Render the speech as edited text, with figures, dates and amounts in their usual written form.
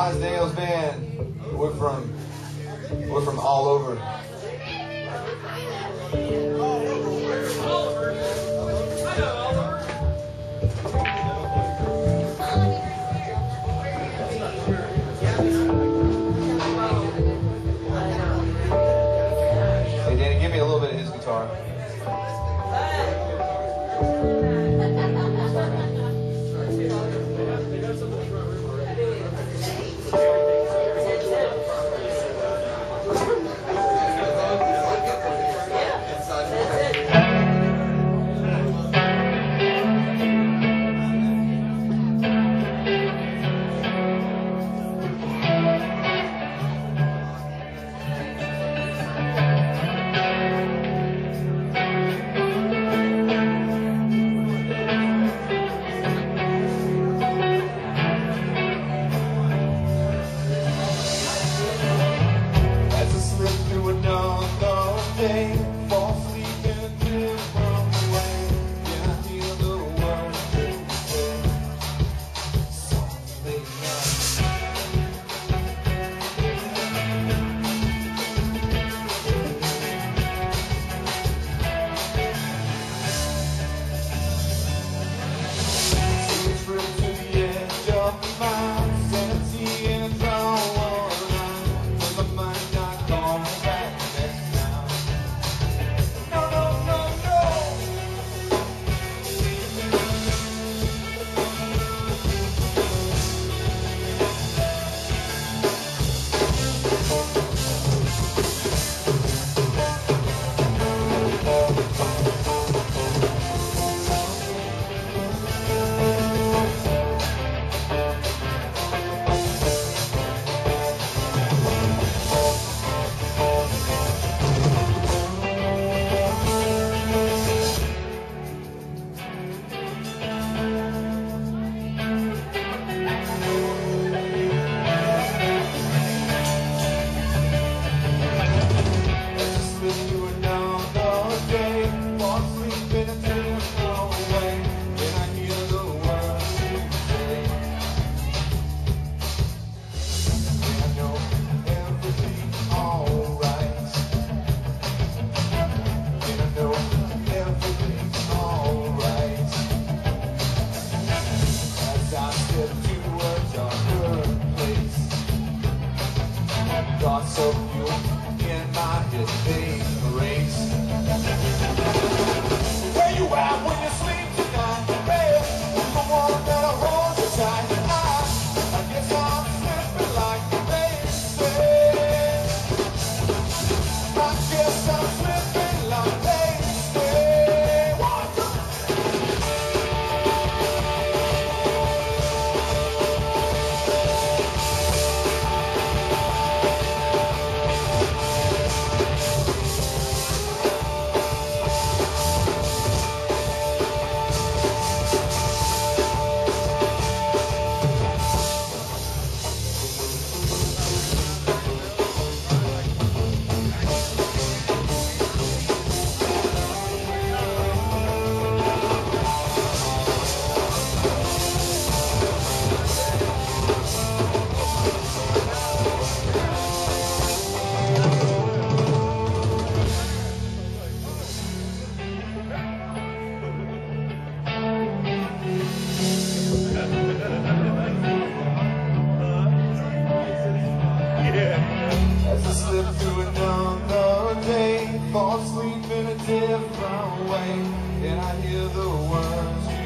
Clydesdales band. We're from all over. Hey Danny, give me a little bit of his guitar. Thoughts of you in my head, they erase. Where you at when you sleep tonight, babe? I'm the one that I hold you tight. I guess I'm slipping like they say. I guess I'm slipping like they say. One, two. As I slip through another day, fall asleep in a different way, and I hear the words